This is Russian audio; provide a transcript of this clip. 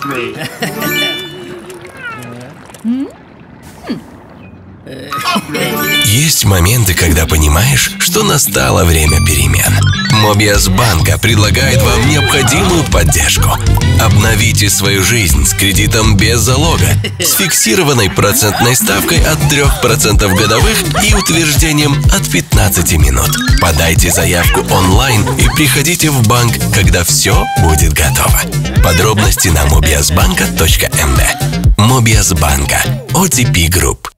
Есть моменты, когда понимаешь, что настало время перемен. Mobius Bank предлагает вам необходимую поддержку. Обновите свою жизнь с кредитом без залога, с фиксированной процентной ставкой от 3% годовых и утверждением от 15 минут. Подайте заявку онлайн и приходите в банк, когда все будет готово. Подробности на mobiusbank.md. Mobius Bank. OTP Group.